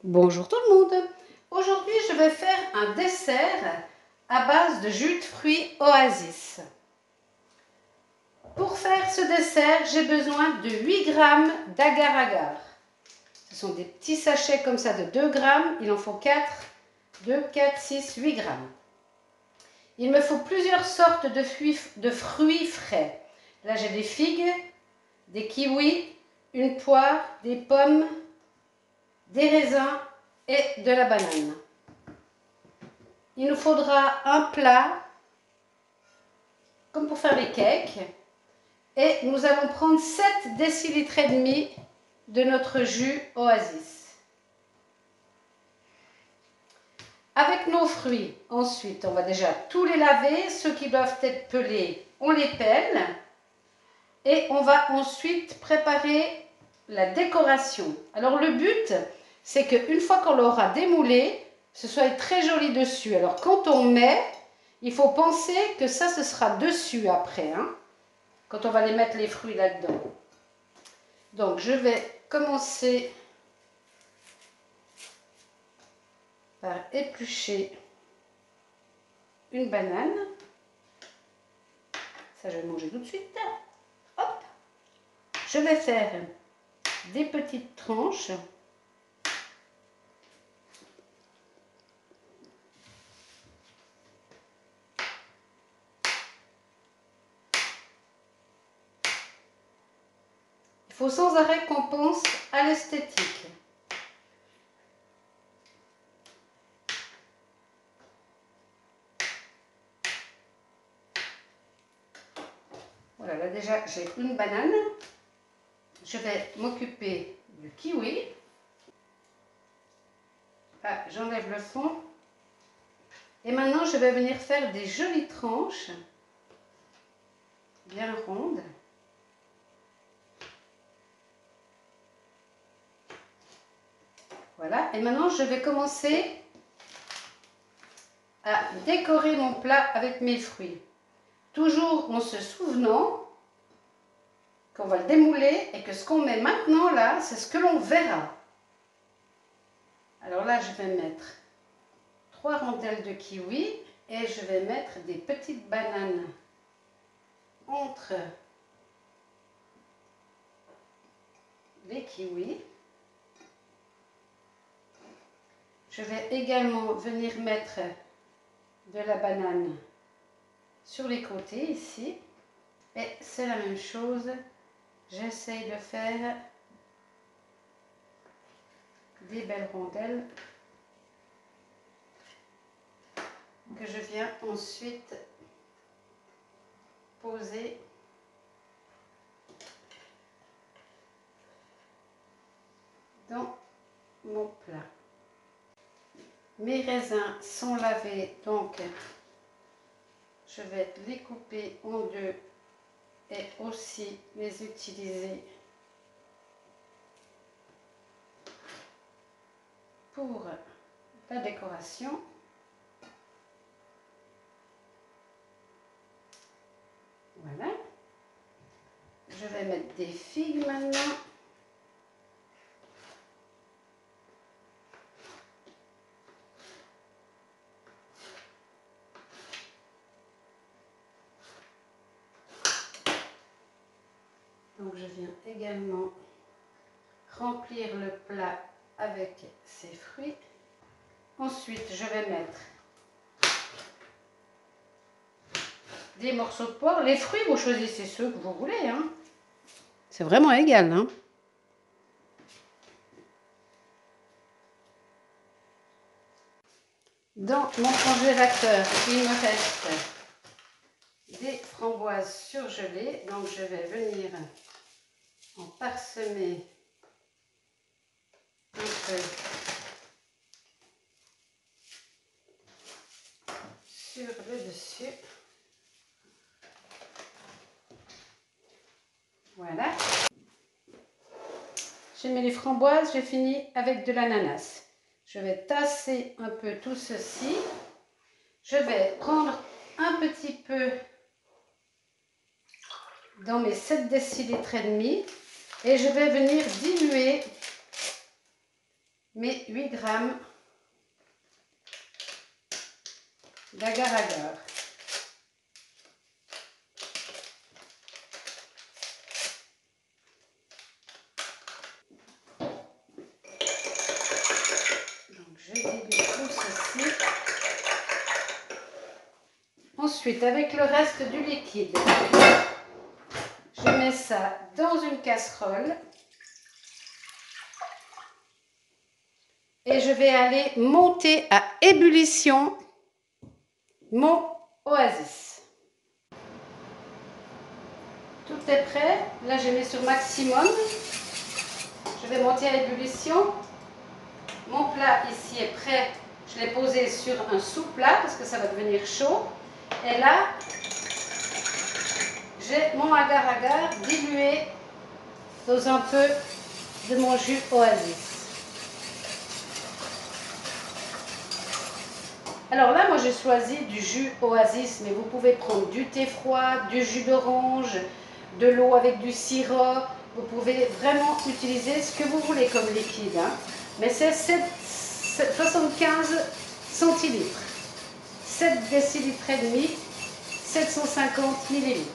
Bonjour tout le monde. Aujourd'hui, je vais faire un dessert à base de jus de fruits Oasis. Pour faire ce dessert, j'ai besoin de 8 g d'agar-agar. Ce sont des petits sachets comme ça de 2 g. Il en faut 4. 2, 4, 6, 8 g. Il me faut plusieurs sortes de fruits frais. Là, j'ai des figues, des kiwis, une poire, des pommes, des raisins et de la banane. Il nous faudra un plat, comme pour faire les cakes, et nous allons prendre 7 décilitres et demi de notre jus Oasis. Avec nos fruits, ensuite, on va déjà tous les laver. Ceux qui doivent être pelés, on les pèle. Et on va ensuite préparer la décoration. Alors le but, c'est qu'une fois qu'on l'aura démoulé, ce soit très joli dessus. Alors quand on met, il faut penser que ça, ce sera dessus après, hein, quand on va les mettre les fruits là-dedans. Donc je vais commencer par éplucher une banane. Ça, je vais le manger tout de suite. Hop. Je vais faire des petites tranches. Il faut sans arrêt qu'on pense à l'esthétique. Voilà, là déjà j'ai une banane. Je vais m'occuper du kiwi. Là, j'enlève le fond. Et maintenant, je vais venir faire des jolies tranches, bien rondes. Voilà, et maintenant, je vais commencer à décorer mon plat avec mes fruits. Toujours en se souvenant qu'on va le démouler et que ce qu'on met maintenant là, c'est ce que l'on verra. Alors là, je vais mettre 3 rondelles de kiwi et je vais mettre des petites bananes entre les kiwis. Je vais également venir mettre de la banane sur les côtés ici. Et c'est la même chose. J'essaye de faire des belles rondelles que je viens ensuite poser dans mon plat. Mes raisins sont lavés, donc je vais les couper en deux et aussi les utiliser pour la décoration. Voilà. Je vais mettre des figues maintenant. Donc je viens également remplir le plat avec ces fruits. Ensuite, je vais mettre des morceaux de poire. Les fruits, vous choisissez ceux que vous voulez, hein. C'est vraiment égal, hein. Dans mon congélateur, il me reste des framboises surgelées. Donc je vais venir en parsemer un peu sur le dessus. Voilà. J'ai mis les framboises, j'ai fini avec de l'ananas. Je vais tasser un peu tout ceci. Je vais prendre un petit peu dans mes 7 décilitres et demi et je vais venir diluer mes 8 grammes d'agar-agar. Donc je dilue tout ceci. Ensuite, avec le reste du liquide, je mets ça dans une casserole et je vais aller monter à ébullition mon oasis. Tout est prêt. Là, je mets sur maximum. Je vais monter à ébullition. Mon plat ici est prêt. Je l'ai posé sur un sous-plat parce que ça va devenir chaud. Et là, j'ai mon agar-agar dilué dans un peu de mon jus oasis. Alors là, moi j'ai choisi du jus oasis, mais vous pouvez prendre du thé froid, du jus d'orange, de l'eau avec du sirop. Vous pouvez vraiment utiliser ce que vous voulez comme liquide. Hein. Mais c'est 75 centilitres, 7 décilitres et demi, 750 millilitres.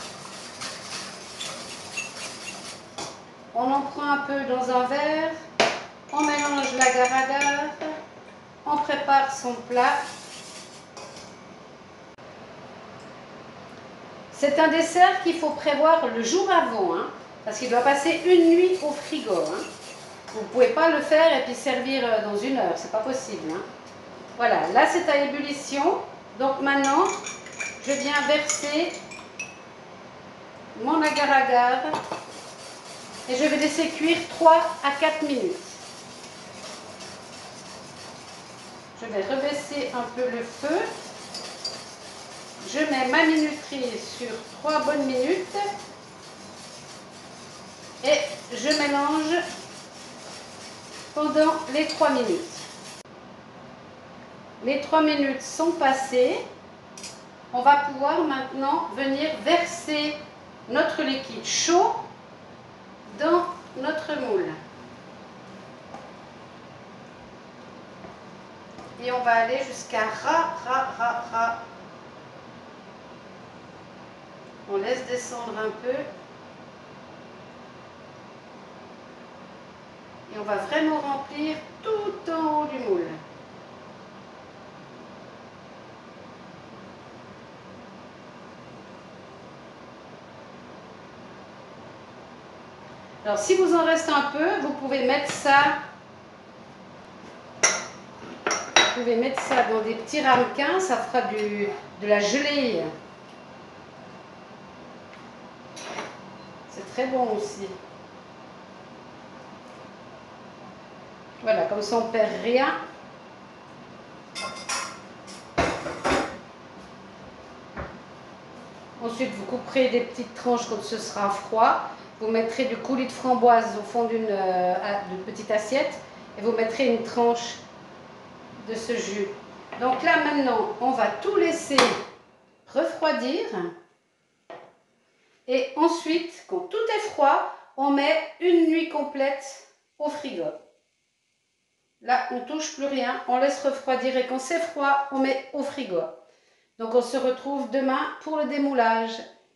On en prend un peu dans un verre, on mélange l'agar-agar, on prépare son plat. C'est un dessert qu'il faut prévoir le jour avant, hein, parce qu'il doit passer une nuit au frigo. Hein. Vous ne pouvez pas le faire et puis servir dans une heure, c'est pas possible. Hein. Voilà, là c'est à ébullition. Donc maintenant, je viens verser mon agar-agar et je vais laisser cuire 3 à 4 minutes. Je vais rebaisser un peu le feu. Je mets ma minuterie sur 3 bonnes minutes et je mélange pendant les 3 minutes. Les 3 minutes sont passées. On va pouvoir maintenant venir verser notre liquide chaud dans notre moule. Et on va aller jusqu'à ras. On laisse descendre un peu. Et on va vraiment remplir tout en haut du moule. Alors si vous en reste un peu, vous pouvez mettre ça. Vous pouvez mettre ça dans des petits ramequins, ça fera de la gelée. C'est très bon aussi. Voilà, comme ça on ne perd rien. Ensuite, vous couperez des petites tranches quand ce sera froid. Vous mettrez du coulis de framboise au fond d'une petite assiette et vous mettrez une tranche de ce jus. Donc là maintenant, on va tout laisser refroidir. Et ensuite, quand tout est froid, on met une nuit complète au frigo. Là, on ne touche plus rien, on laisse refroidir et quand c'est froid, on met au frigo. Donc on se retrouve demain pour le démoulage.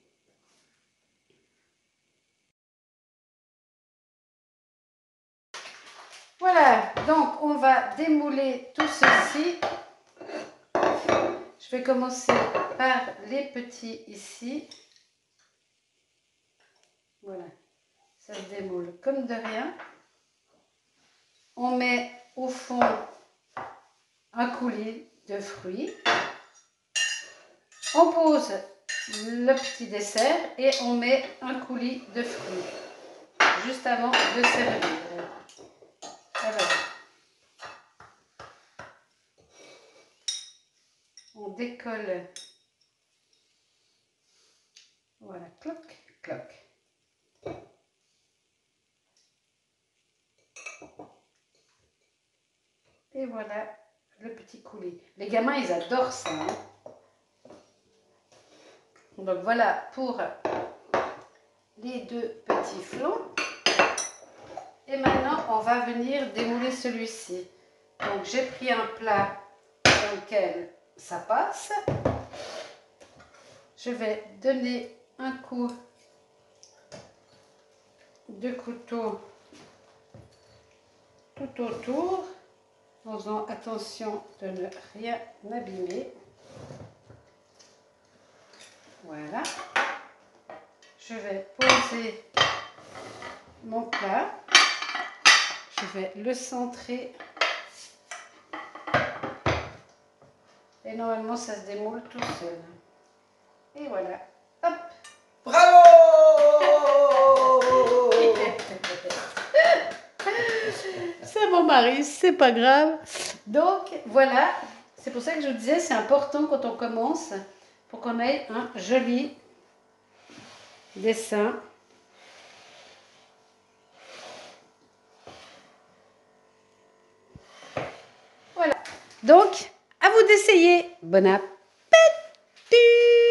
Voilà, donc on va démouler tout ceci. Je vais commencer par les petits ici. Voilà, ça se démoule comme de rien. On met au fond un coulis de fruits. On pose le petit dessert et on met un coulis de fruits juste avant de servir. Alors, on décolle. Voilà, cloc, cloc. Et voilà le petit coulis. Les gamins, ils adorent ça. Hein. Donc voilà pour les deux petits flancs. Et Et maintenant, on va venir démouler celui-ci. Donc, j'ai pris un plat dans lequel ça passe. Je vais donner un coup de couteau tout autour, en faisant attention de ne rien abîmer. Voilà. Je vais poser mon plat. Je vais le centrer. Et normalement, ça se démoule tout seul. Et voilà. Hop. Bravo! C'est mon mari, c'est pas grave. Donc, voilà. C'est pour ça que je vous disais, c'est important quand on commence, pour qu'on ait un joli dessin. Voilà. Donc, à vous d'essayer. Bon appétit!